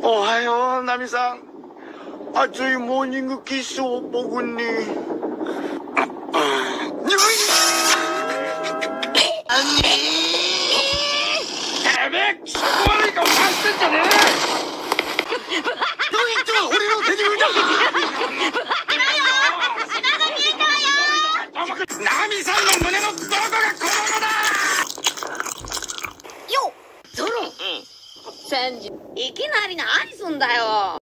おはよう、ナミさん。熱いモーニングキッスを僕に。てめえ、気色悪い顔させてんじゃねえ。どういっては俺の手に腕だ。ナミさんの胸のどこが子供だ。 よっゾロ、いきなり何すんだよ。